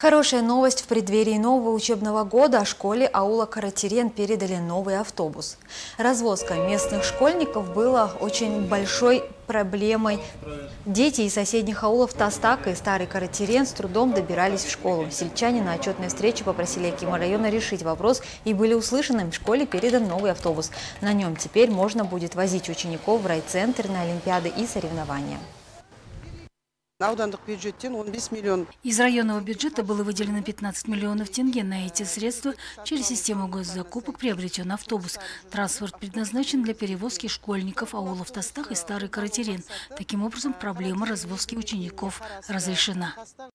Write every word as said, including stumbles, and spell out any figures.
Хорошая новость: в преддверии нового учебного года школе аула Каратерен передали новый автобус. Развозка местных школьников была очень большой проблемой. Дети из соседних аулов Тастак и Старый Каратерен с трудом добирались в школу. Сельчане на отчетной встрече попросили акима района решить вопрос и были услышаны. В школе передан новый автобус. На нем теперь можно будет возить учеников в райцентр на олимпиады и соревнования. Из районного бюджета было выделено пятнадцать миллионов тенге. На эти средства через систему госзакупок приобретен автобус. Транспорт предназначен для перевозки школьников аулов Тастак и Старый Каратерен. Таким образом, проблема развозки учеников разрешена.